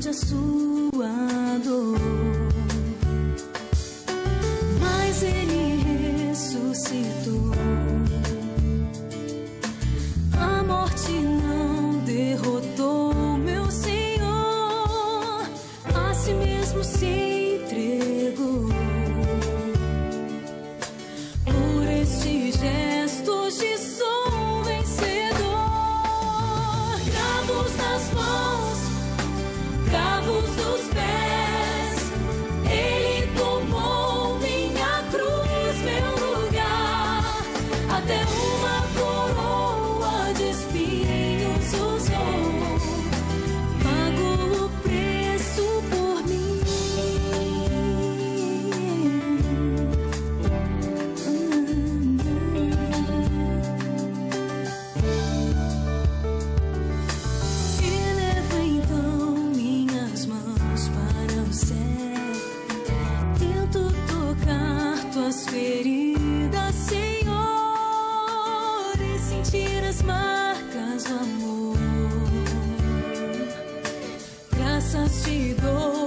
a sua dor, mas Ele ressuscitou. A morte não derrotou meu Senhor, a si mesmo se entregou. Por este gesto hoje sou vencedor. Cravos nas mãos, cravos nos pés, Ele tomou minha cruz, meu lugar. Até uma coroa de espinhos usou, pagou o preço por mim. Eleva então minhas mãos para o céu, tento tocar tuas feridas, Senhor, e sentir as marcas do amor. Graças te dou.